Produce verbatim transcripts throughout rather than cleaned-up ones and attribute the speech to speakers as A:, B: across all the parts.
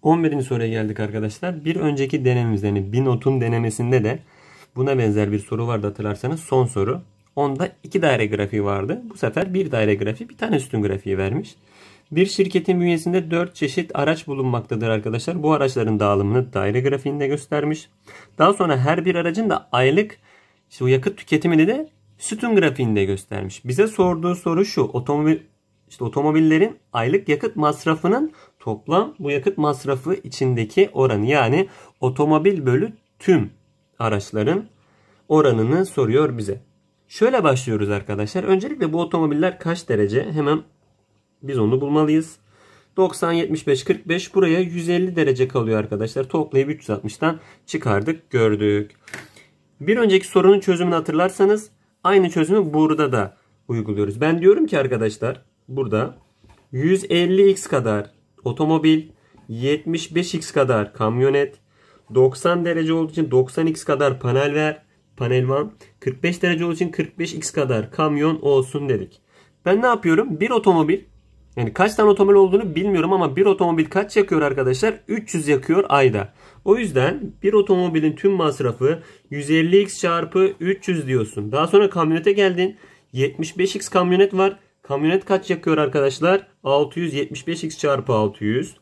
A: on birinci soruya geldik arkadaşlar. Bir önceki denememizde yani Binot'un denemesinde de buna benzer bir soru vardı hatırlarsanız. Son soru. Onda iki daire grafiği vardı. Bu sefer bir daire grafiği, bir tane sütun grafiği vermiş. Bir şirketin bünyesinde dört çeşit araç bulunmaktadır arkadaşlar. Bu araçların dağılımını daire grafiğinde göstermiş. Daha sonra her bir aracın da aylık işte o yakıt tüketimini de sütun grafiğinde göstermiş. Bize sorduğu soru şu: otomobil işte otomobillerin aylık yakıt masrafının toplam bu yakıt masrafı içindeki oranı, yani otomobil bölü tüm araçların oranını soruyor bize. Şöyle başlıyoruz arkadaşlar. Öncelikle bu otomobiller kaç derece? Hemen biz onu bulmalıyız. doksan, yetmiş beş, kırk beş, buraya yüz elli derece kalıyor arkadaşlar. Toplayıp üç yüz altmıştan çıkardık, gördük. Bir önceki sorunun çözümünü hatırlarsanız aynı çözümü burada da uyguluyoruz. Ben diyorum ki arkadaşlar burada yüz elli x kadar otomobil, yetmiş beş x kadar kamyonet, doksan derece olduğu için doksan x kadar panel ver, panel van, kırk beş derece olduğu için kırk beş x kadar kamyon olsun dedik. Ben ne yapıyorum? Bir otomobil, yani kaç tane otomobil olduğunu bilmiyorum ama bir otomobil kaç yakıyor arkadaşlar? üç yüz yakıyor ayda. O yüzden bir otomobilin tüm masrafı yüz elli x çarpı üç yüz diyorsun. Daha sonra kamyonete geldin. yetmiş beş x kamyonet var. Kamyonet kaç yakıyor arkadaşlar? altı yüz, yetmiş beş x çarpı altı yüz.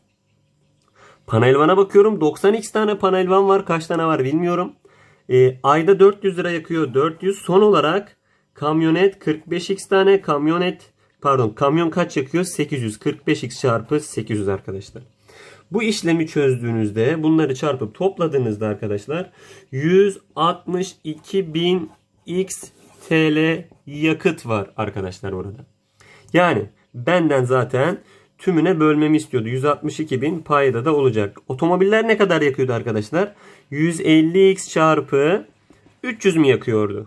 A: Panel vana bakıyorum. doksan x tane panel van var. Kaç tane var bilmiyorum. E, ayda dört yüz lira yakıyor. dört yüz. Son olarak kamyonet kırk beş x tane kamyonet pardon kamyon kaç yakıyor? sekiz yüz. kırk beş x çarpı sekiz yüz arkadaşlar. Bu işlemi çözdüğünüzde bunları çarpıp topladığınızda arkadaşlar yüz altmış iki bin x T L yakıt var arkadaşlar orada. Yani benden zaten tümüne bölmemi istiyordu. yüz altmış iki bin payda da olacak. Otomobiller ne kadar yakıyordu arkadaşlar? yüz elli x çarpı üç yüz mü yakıyordu?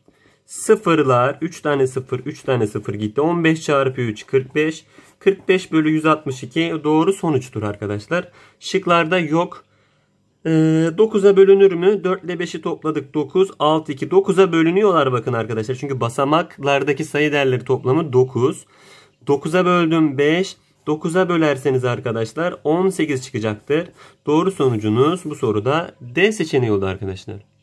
A: Sıfırlar, üç tane sıfır, üç tane sıfır gitti. on beş çarpı üç, kırk beş. kırk beş bölü yüz altmış iki doğru sonuçtur arkadaşlar. Şıklarda yok. Ee, dokuza bölünür mü? dört ile beşi topladık. dokuz, altı, iki. dokuza bölünüyorlar bakın arkadaşlar. Çünkü basamaklardaki sayı değerleri toplamı dokuz. dokuza böldüm beş. dokuza bölerseniz arkadaşlar on sekiz çıkacaktır. Doğru sonucunuz bu soruda D seçeneği oldu arkadaşlar.